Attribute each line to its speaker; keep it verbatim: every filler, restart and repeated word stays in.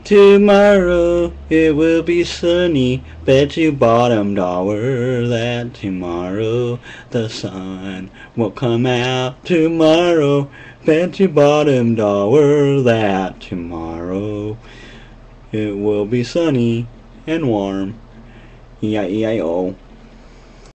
Speaker 1: Tomorrow it will be sunny. Bet you bottom dollar that tomorrow the sun will come out. Tomorrow, bet you bottom dollar that tomorrow it will be sunny and warm. E I E I O